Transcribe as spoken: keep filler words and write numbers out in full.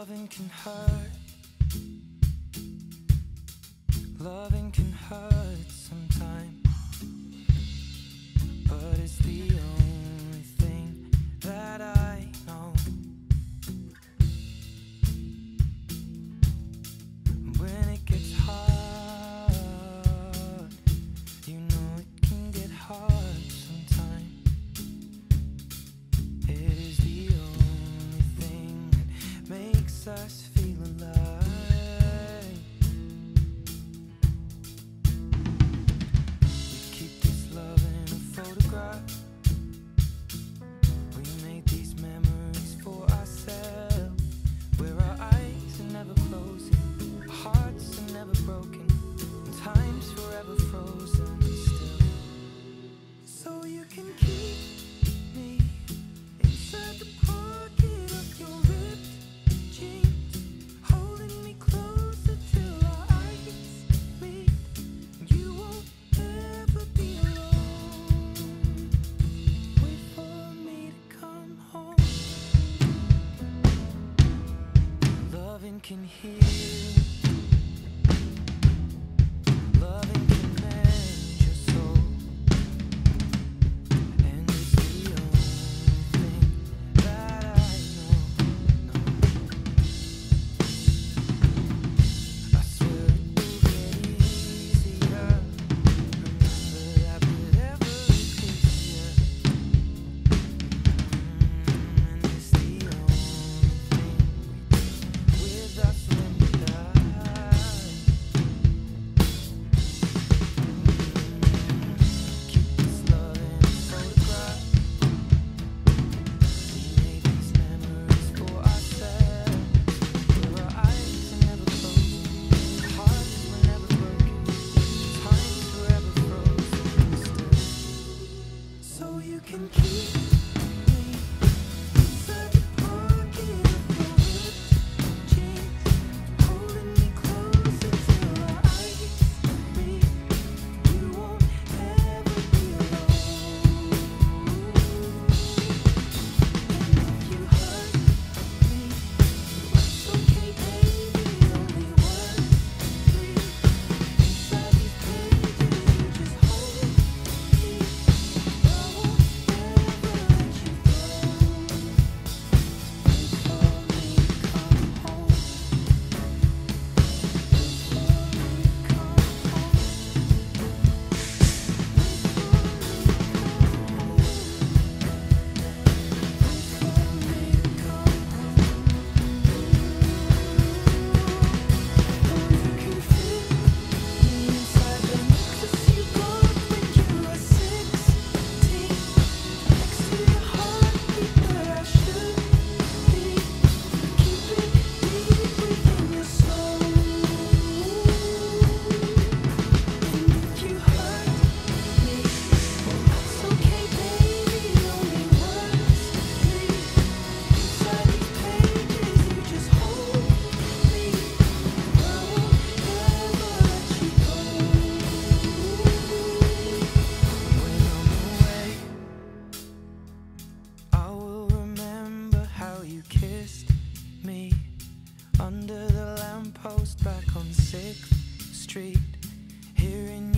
Loving can hurt. Loving can hurt sometimes, but it's the only thing that I know. When it gets hard, you know it can get hard sometimes. It is the only thing that makes us feel alive. We keep this love in a photograph. We made these memories for ourselves, where our eyes are never closing, our hearts are never broken, and time's forever frozen still. So you can keep me inside the pocket of your ripped jeans, holding me closer till our eyes meet. You won't ever be alone. Wait for me to come home. Loving can heal. Loving can mend your soul. And it's the only thing that I know, know. I swear it will get easier. Remember that whatever is easier. And it's the only thing we do with us when we die. Keep this love in a photograph. We made these memories for ourselves, where our eyes are never closed, our hearts were never broken, time's forever frozen still. So you can keep me inside the pocket of your ripped jeans, holding me closer till our eyes meet. You won't ever be alone. And if you hurt me, it's okay, baby. Only one thing inside these pages. You just hold me. I won't ever let you go. Wait for me to come home. Wait for me to come home. I will remember how you kissed me under the lamppost back on sixth Street, hearing